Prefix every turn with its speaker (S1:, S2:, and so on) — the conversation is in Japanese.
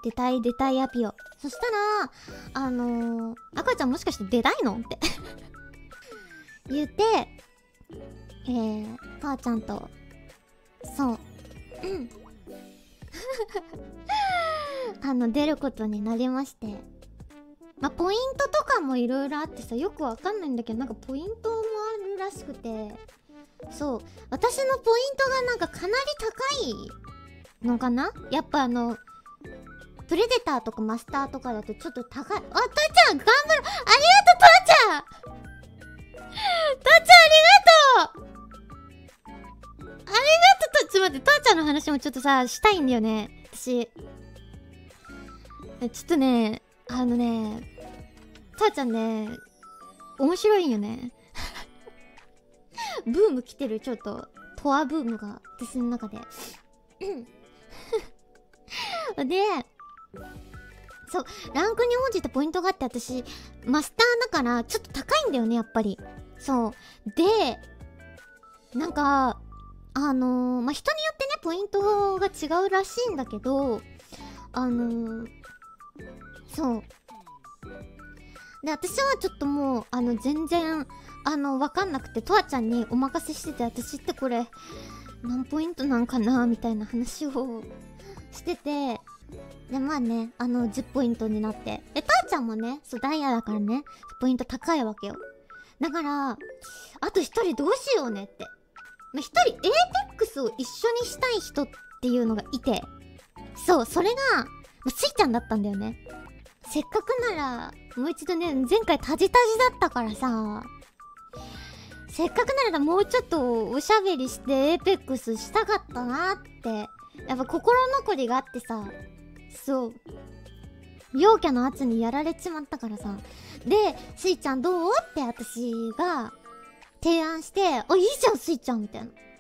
S1: 出たいアピを。そしたら、赤ちゃんもしかして出たいのって言って、母ちゃんと、そう、出ることになりまして。まあ、ポイントとかもいろいろあってさ、よくわかんないんだけど、なんかポイントもあるらしくて、そう、私のポイントがなんかかなり高いのかな。やっぱプレデターとかマスターとかだとちょっと高い。あ、たーちゃん頑張る。ありがとう、たーちゃん。たーちゃんありがとう。ありがとう。ちょっと待って、たーちゃんの話もちょっとさしたいんだよね、私。ちょっとね、たーちゃんね、面白いんよね。ブーム来てる、ちょっとトアブームが私の中で。で、そう、ランクに応じたポイントがあって、私マスターだからちょっと高いんだよね、やっぱり。そうで、なんかまあ、人によってねポイントが違うらしいんだけど、そうで、私はちょっともう全然わかんなくて、とわちゃんにお任せしてて、私ってこれ何ポイントなんかなみたいな話をしてて、でまあね、10ポイントになって、たーちゃんもね、そうダイヤだからね、ポイント高いわけよ。だからあと1人どうしようねって、まあ、1人エーペックスを一緒にしたい人っていうのがいて、そう、それがスイちゃんだったんだよね。せっかくならもう一度ね、前回タジタジだったからさ、せっかくならもうちょっとおしゃべりしてエーペックスしたかったなって、やっぱ心残りがあってさ、そう、陽キャの圧にやられちまったからさ。で、スイちゃんどうって私が提案して、あ、いいじゃんスイちゃんみたいな。